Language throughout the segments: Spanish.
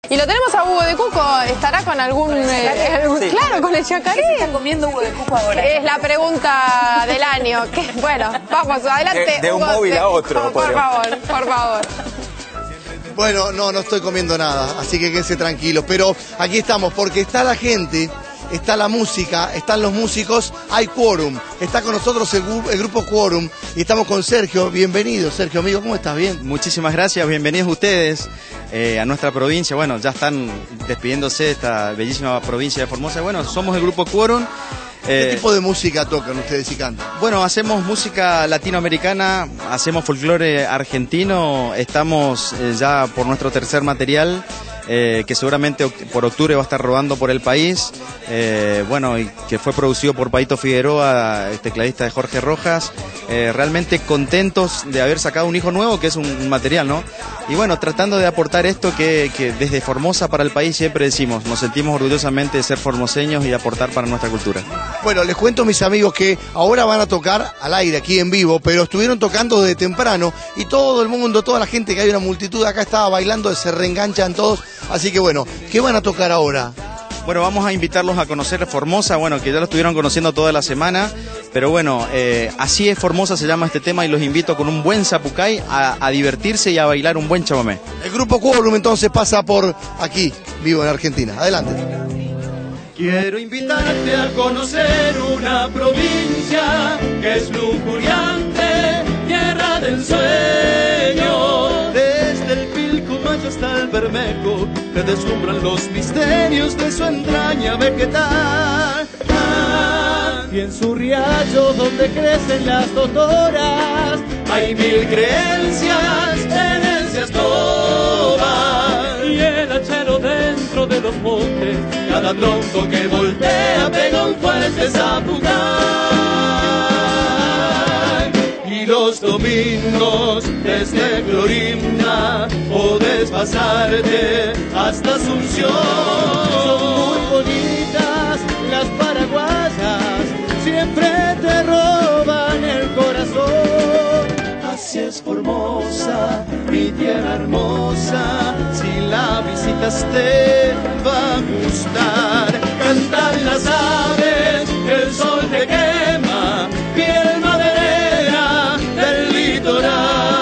Y lo tenemos a Hugo de Cuco, ¿estará con algún... Sí. Claro, con el yacaré. ¿Qué se está comiendo Hugo de Cuco ahora? Es la pregunta del año. Bueno, vamos, adelante. De un Hugo, móvil a otro. Por favor, por favor. Bueno, no estoy comiendo nada, así que quédense tranquilos. Pero aquí estamos, porque está la gente, está la música, están los músicos, hay quórum. Está con nosotros el grupo Quórum y estamos con Sergio. Bienvenido, Sergio, amigo, ¿cómo estás? ¿Bien? Muchísimas gracias, bienvenidos ustedes a nuestra provincia. Bueno, ya están despidiéndose de esta bellísima provincia de Formosa. Bueno, somos el grupo Quórum. ¿Qué tipo de música tocan ustedes y cantan? Bueno, hacemos música latinoamericana, hacemos folclore argentino, estamos ya por nuestro tercer material, que seguramente por octubre va a estar rodando por el país, bueno, y que fue producido por Paito Figueroa, tecladista de Jorge Rojas. Realmente contentos de haber sacado un hijo nuevo, que es un material, ¿no? Y bueno, tratando de aportar esto que desde Formosa para el país siempre decimos, nos sentimos orgullosamente de ser formoseños y aportar para nuestra cultura. Bueno, les cuento, mis amigos, que ahora van a tocar al aire aquí en vivo, pero estuvieron tocando desde temprano y todo el mundo, toda la gente, que hay una multitud acá, estaba bailando, se reenganchan todos. Así que bueno, ¿qué van a tocar ahora? Bueno, vamos a invitarlos a conocer Formosa, bueno, que ya lo estuvieron conociendo toda la semana, pero bueno, así es Formosa, se llama este tema, y los invito con un buen zapucay a divertirse y a bailar un buen chamamé. El grupo Quórum entonces pasa por aquí, vivo en Argentina. Adelante. Quiero invitarte a conocer una provincia que es lujuriante, tierra del sueño. Desde el Pilcomayo hasta el Bermejo, te deslumbran los misterios de su entraña vegetal. Y en su riacho donde crecen las totoras, hay mil creencias, herencias todas. Y el hachero dentro de los montes, cada tronco que voltea pega un fuerte zapucay. Y los domingos desde Clorinda podés pasarte hasta Asunción. Son muy bonitas las paraguayas, siempre te roban el corazón. Así es Formosa, mi tierra hermosa, si la visitas te va a gustar. Cantan las aves, el sol te quema, piel maderera del litoral.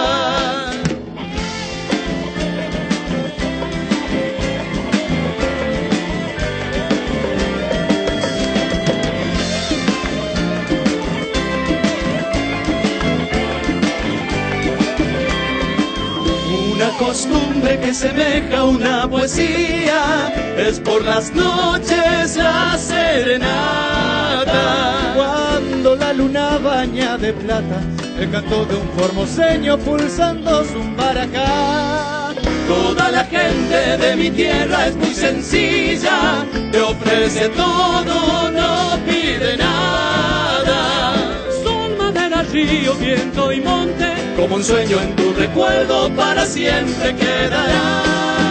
Una costumbre que semeja una poesía es por las noches la serenata. Cuando la luna baña de plata el canto de un formoseño pulsando su baracá. Toda la gente de mi tierra es muy sencilla, te ofrece todo, no pide nada. Son madera, río, viento y monte, como un sueño en tu recuerdo para siempre quedará.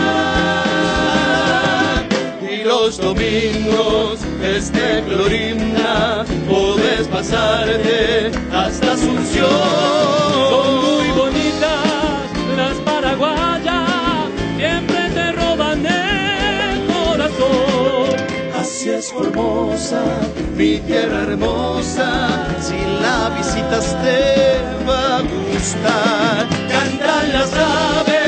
Y los domingos desde Clorinda podés pasarte hasta Asunción. Son muy bonitas las paraguayas, siempre te roban el corazón. Así es Formosa, mi tierra hermosa, si la visitas te va a gustar. Cantan las aves,